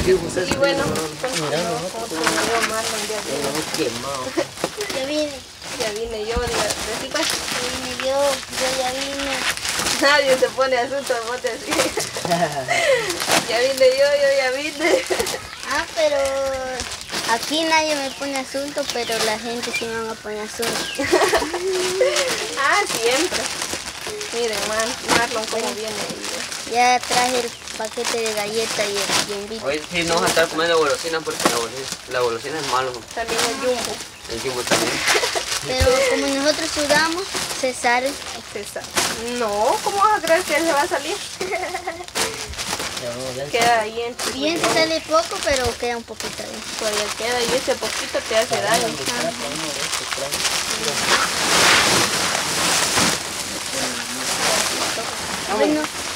Y bueno, como Marlon Ya vine. ya vine yo, decí pues. Ya vine yo ya vine. Nadie se pone asunto, vos te así. Ya vine yo ya vine. Ah, pero aquí nadie me pone asunto, pero la gente sí me va a poner asunto. Ah, siempre. Miren, Marlon cómo viene. Ya traje el paquete de galletas y el yumbito. Hoy sí no vamos a estar comiendo golosina porque la golosina es malo. También el Jumbo. El Jumbo también. Pero como nosotros sudamos, se sale. César. No, ¿cómo vas a creer que él se va a salir? Queda ahí en tu Bien, te sale poco, pero queda un poquito bien. todavía queda y ese poquito te hace daño. Bueno.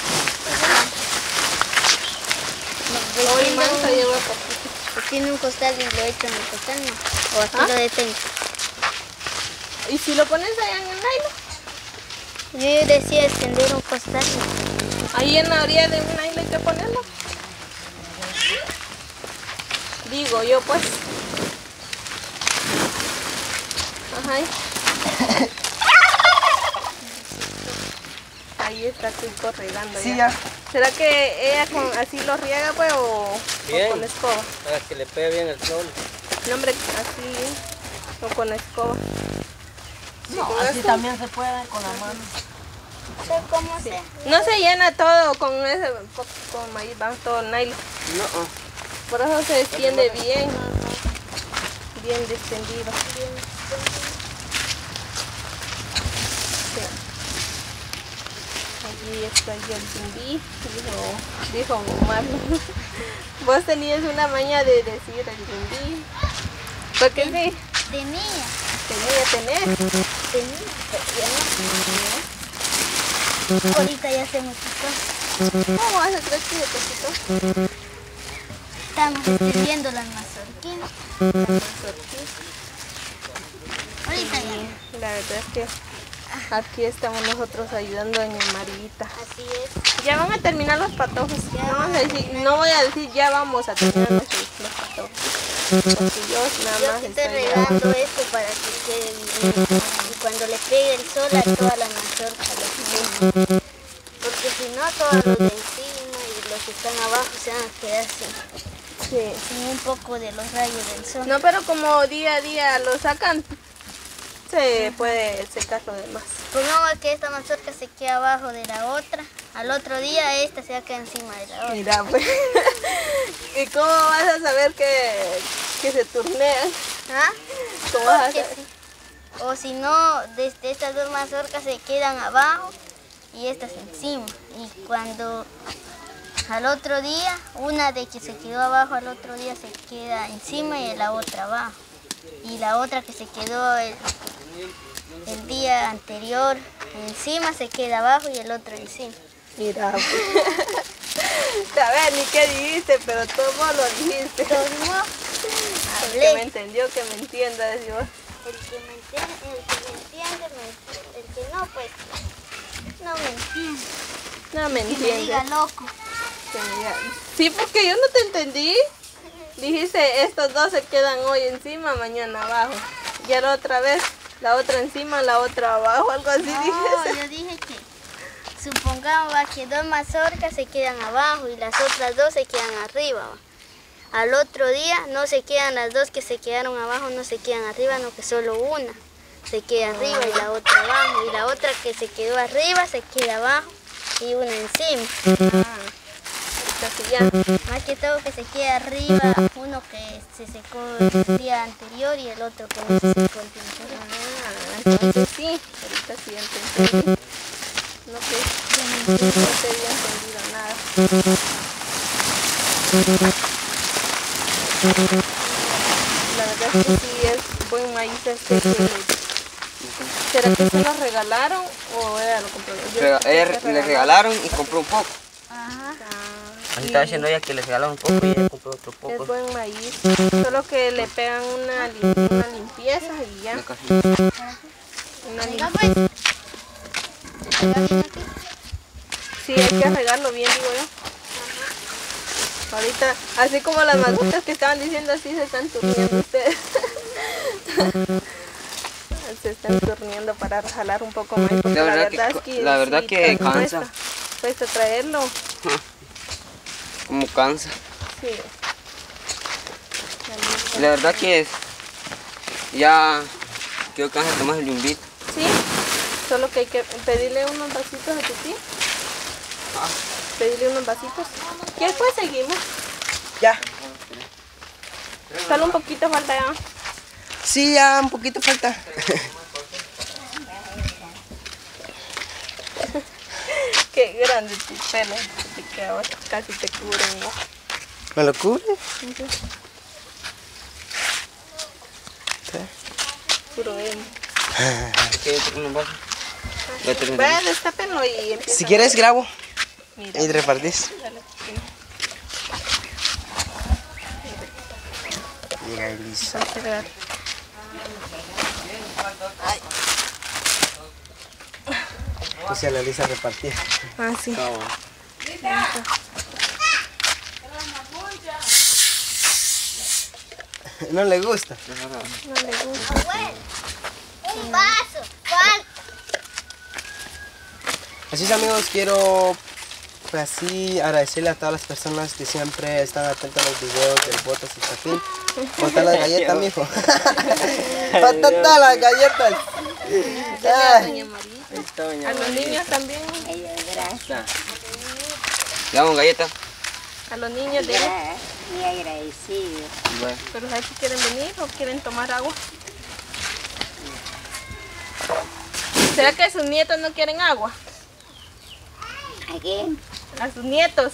Hoy Mansa lleva poquito. Tiene un costal y lo echo en el costal, ¿no? O aquí lo detengo. ¿Y si lo pones allá en el nylon? Yo decía extender un costal. Ahí en la orilla de un nylon hay que ponerlo. Digo yo pues. Ajá. Ahí está Kiko regando Sí, ya. ya. ¿Será que ella así lo riega pues o con escoba? Para que le pegue bien el sol. No hombre, así o con escoba. No, así también se puede con la mano. Sé cómo se. No se llena todo con ese, con ahí va todo el nylon. No. Por eso se extiende bien, bien extendido. Sí. Allí está ya el zumbí, dijo Marlon. Vos tenías una maña de decir el zumbí. Porque sí, Tenía. tenés. Ahorita ya se me quitó. ¿Cómo vas a creer que se te quitó? Estamos extendiendo las mazorquinas. Ahorita ya. La verdad es que aquí estamos nosotros ayudando a doña Marita. Así es. Ya van a terminar los patojos. No voy a decir ya vamos a terminar los patojos. Porque yo nada Yo más que estoy estoy regando esto para que quede bien. Y cuando le pegue el sol a todas las mazorcas las quemo. Porque si no, todos los de encima y los que están abajo se van a quedar sin un poco de los rayos del sol. No, pero como día a día lo sacan, se puede secar lo demás. Pongamos que esta mazorca se queda abajo de la otra. Al otro día esta se va a quedar encima de la otra. Mira, pues. ¿Y cómo vas a saber que se turnean? ¿Ah? ¿Cómo vas a Porque saber? sí. O si no, desde estas dos mazorcas se quedan abajo y estas encima. Y cuando al otro día, una de que se quedó abajo al otro día se queda encima y la otra abajo. Y la otra que se quedó el día anterior encima se queda abajo y el otro encima. Mira, pues. A ver, ni qué dijiste, pero todo lo dijiste. Todo El que me entendió, que me entienda, decís vos. El que me entiende, el que no, pues no me entiende. No me Que me entiendes. diga loco. Que me diga- Sí, porque yo no te entendí. Dijiste, estos dos se quedan hoy encima, mañana abajo. Y ahora otra vez, la otra encima, la otra abajo, algo así No, dijiste. yo dije que supongamos que dos mazorcas se quedan abajo y las otras dos se quedan arriba. ¿Va? Al otro día no se quedan las dos que se quedaron abajo, no se quedan arriba, no que solo una se queda arriba y la otra abajo. Y la otra que se quedó arriba se queda abajo y una encima. Casi ya. Más que todo que se queda arriba, uno que se secó el día anterior y el otro que no se secó el día anterior. Entonces sí, ahorita sí entendí. No que no te había entendido nada. La verdad es que sí es buen maíz este que... ¿Será que se lo regalaron o ella lo compró? Yo Ella le regalaron y compró un poco. Ajá. Así estaba diciendo ella que le regalaron un poco y ella compró otro Es poco. buen maíz, solo que le pegan una limpieza y ya. Una Venga, limpieza. pues. Sí, hay que regarlo bien, digo yo. Ahorita, así como las mascotas que estaban diciendo, así se están turneando ustedes. Se están turneando para jalar un poco más. Porque la verdad que sí, cansa. Cuesta traerlo. Como cansa. Sí. La verdad que ya quiero que tomas el yumbito. Sí, solo que hay que pedirle unos vasitos a tu tío. Pedirle unos vasitos. Y después seguimos. Ya. Solo un poquito falta ya. Sí, ya un poquito falta. Qué grande tu pelo. Te queda, casi te cubren, ¿no? ¿Me lo cubre? Puro emo. Ve, destápenlo y empieza. Si quieres grabo Mira. y repartís. Dale. Mira, Elisa. Vamos a cerrar. Puse a la Elisa a repartir. Ah, sí. No le gusta. No le gusta. Un vaso, falta. Así es, amigos, quiero pues así agradecerle a todas las personas que siempre están atentas a los videos del Botas y Chapín. Botar las galletas, mijo. Patata las galletas. Doña María. A los niños también. ¿Le damos galleta? A los niños de Muy agradecido. Bueno. pero ¿sabes si quieren venir o quieren tomar agua? ¿Será que sus nietos no quieren agua? ¿A quién? A sus nietos.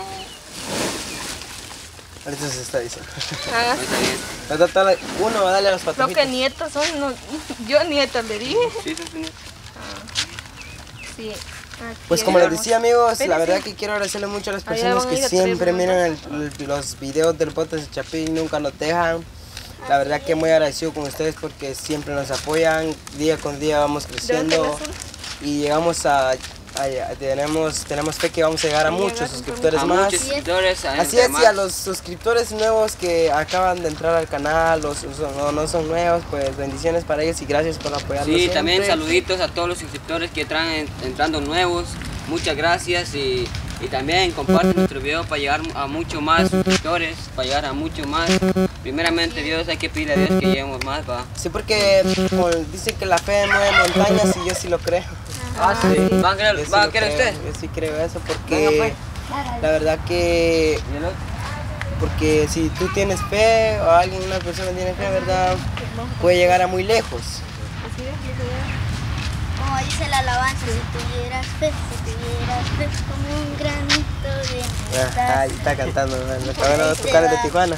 Ahorita se está diciendo. Ah, Patata, uno va a darle a los creo patojitos. que nietos son. No, yo nietos le dije. Sí, sí, sí. Sí. Pues Aquí como les vamos. decía, amigos, la Espérense. verdad que quiero agradecerle mucho a las Allá personas van a ir que a traer siempre los miran los videos del Botas y Chapín, nunca nos dejan. La verdad que muy agradecido con ustedes porque siempre nos apoyan, día con día vamos creciendo y llegamos tenemos fe que vamos a llegar a muchos suscriptores A más. muchos suscriptores. Así es, y a los suscriptores nuevos que acaban de entrar al canal, no son nuevos, pues bendiciones para ellos y gracias por apoyarnos Sí, siempre. también saluditos a todos los suscriptores que están entrando nuevos. Muchas gracias y también comparten nuestro video para llegar a mucho más suscriptores, para llegar a mucho más. Primeramente Dios, hay que pedirle a Dios que lleguemos más, va. Sí, porque como dicen que la fe mueve montañas y yo sí lo creo. Ah, sí. ¿Va a Yo sí querer lo usted? creo, yo sí creo eso porque Venga, pues. la verdad que ¿Y el otro? porque si tú tienes fe o una persona tiene fe, ¿verdad? Puede llegar a muy lejos. Así es, Como dice la alabanza, si tuvieras fe como un granito de Ahí está cantando, me acaban de tocar de Tijuana.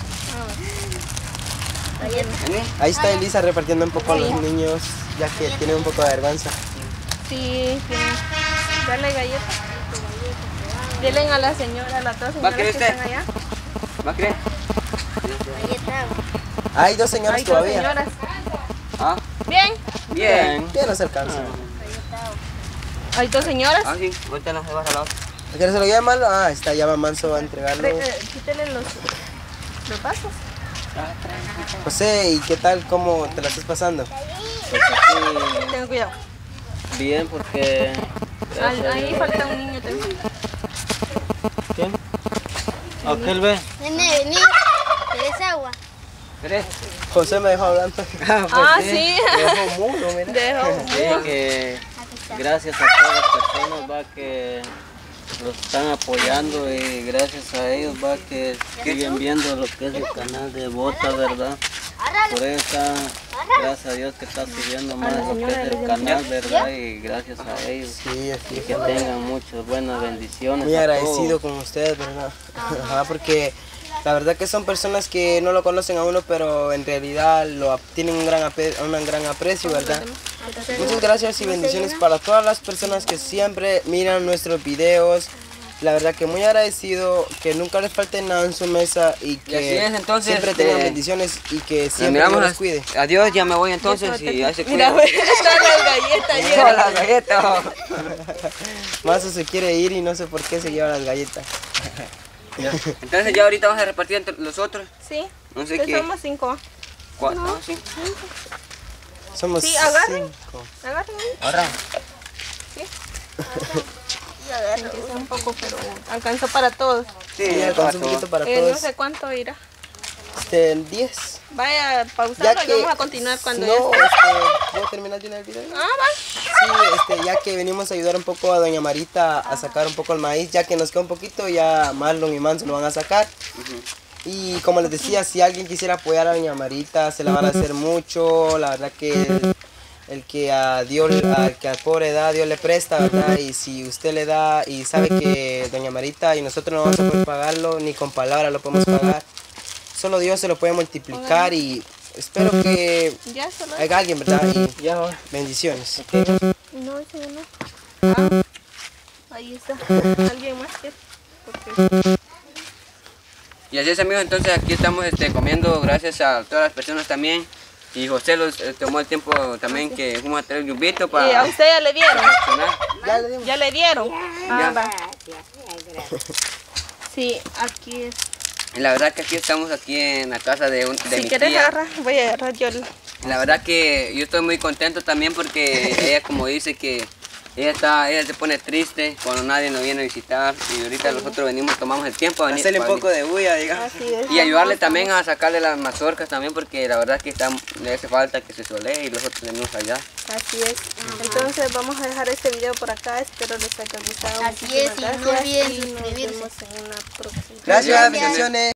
¿Vení? Ahí está Elisa repartiendo un poco a los niños, ya que tiene un poco de vergüenza. Sí, sí. Dale galleta. Denle a la señora, a las dos ¿Va a señoras querer que usted? están allá. ¿Va a querer? galleta. Hay dos señoras Hay dos todavía. señoras. Ah, Bien. bien. Ya no se alcanza. Hay dos señoras. Ah, sí, ahorita nos llevas a la otra. ¿A qué se lo llama? Ah, está, ya va Manso a entregarlo. Quítele los vasos. José, ¿y qué tal? ¿Cómo te la estás pasando? Pues aquí Tengan cuidado. bien porque... Ahí falta un niño también. ¿Quién? Aquel ve. Nene, vení. ¿Quieres agua? ¿Querés? José me dejó hablando. Ah, sí. Me dejó mudo, mira. Dejó. Sí, que gracias a todas las personas va que los están apoyando y gracias a ellos va que siguen viendo lo que es el canal de Bota, ¿verdad? Por eso está, gracias a Dios que está subiendo más lo que es el canal, ¿verdad? Y gracias a ellos. Sí, así Y es. que tengan muchas buenas bendiciones. Muy a agradecido todos. con ustedes, ¿verdad? Ajá, porque la verdad que son personas que no lo conocen a uno, pero en realidad tienen un gran aprecio, ¿verdad? Muchas gracias y bendiciones para todas las personas que siempre miran nuestros videos. La verdad que muy agradecido, que nunca les falte nada en su mesa y que así es, entonces, siempre tengan bendiciones y que siempre miramos Dios los cuide. Adiós, ya me voy entonces y ahí se Mira, cuida. están las galletas. Lleva las galletas. Mazo se quiere ir y no sé por qué se lleva las galletas. Entonces ya ahorita vamos a repartir entre los otros. Sí, No sé que qué. somos 5. 4, no, 5. Somos Sí, agarren. 5. Agarren ahí. Ahora. Y agarro. Aunque sea un poco, pero alcanzó para todos. Sí, alcanza un poquito para No todos. sé cuánto irá. 10. Vaya a pausarlo y vamos a continuar cuando ya no, esté. ¿puedo terminar de una el video? Ah, va. Sí, ya que venimos a ayudar un poco a doña Marita a sacar un poco el maíz, ya que nos queda un poquito, ya Marlon y Manso lo van a sacar. Y como les decía, si alguien quisiera apoyar a doña Marita, se la van a hacer mucho. La verdad que el que a Dios, al que al pobre da, Dios le presta, ¿verdad? Y si usted le da y sabe que doña Marita y nosotros no vamos a poder pagarlo, ni con palabras lo podemos pagar, solo Dios se lo puede multiplicar y espero que Ya solo. haya alguien, ¿verdad? Y bendiciones. No, ese ya no. Ah, ahí está. ¿Alguien más quiere? Porque... Y así es, amigos, entonces aquí estamos comiendo gracias a todas las personas también. Y José los tomó el tiempo también que fuimos a traer un yumbito ¿Y para a usted ya le dieron? reaccionar. Ya le dimos. ¿Ya le dieron? Ah, Ya. va. Sí, aquí es. Y la verdad que aquí estamos aquí en la casa de Si mi quieres tía. agarrar, voy a agarrar yo. La verdad que yo estoy muy contento también porque ella como dice que ella se pone triste cuando nadie nos viene a visitar y ahorita nosotros venimos, tomamos el tiempo a venir, Hacerle un para poco de bulla, digamos. Así es. y ayudarle también a sacarle las mazorcas también porque la verdad que le hace falta que se solee y nosotros venimos a ayudar. Así es. Entonces vamos a dejar este video por acá. Espero les haya gustado. Así Muchísimas es, y no gracias olviden y nos suscribirse. vemos en una próxima. Gracias, bendiciones.